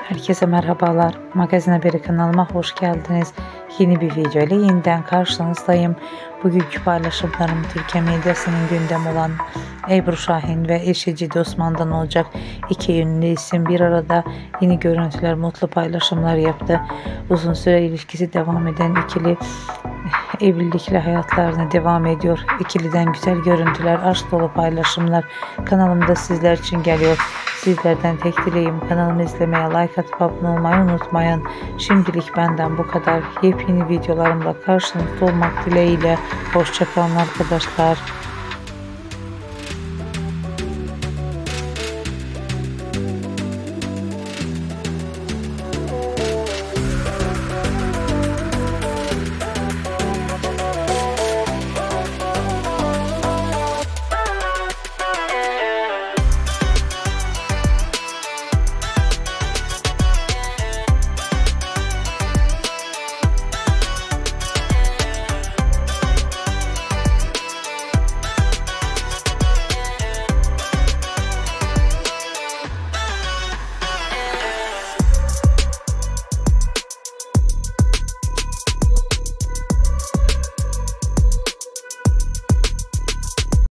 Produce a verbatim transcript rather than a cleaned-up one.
Herkese merhabalar. Magazin Haberi kanalıma hoş geldiniz. Yeni bir video ile yeniden karşınızdayım. Bugünkü paylaşımlarım Türkiye medyasının gündem olan Ebru Şahin ve eşi Cide Osman'dan olacak. İki ünlü isim bir arada yeni görüntüler, mutlu paylaşımlar yaptı. Uzun süre ilişkisi devam eden ikili evlilikle hayatlarına devam ediyor. İkiliden güzel görüntüler, aşk dolu paylaşımlar kanalımda sizler için geliyor. Sizlerden tek dileğim kanalımı izlemeye, like atıp abone olmayı unutmayın. Şimdilik benden bu kadar. Yepyeni videolarımla karşınızda olmak dileğiyle. Hoşça kalın arkadaşlar.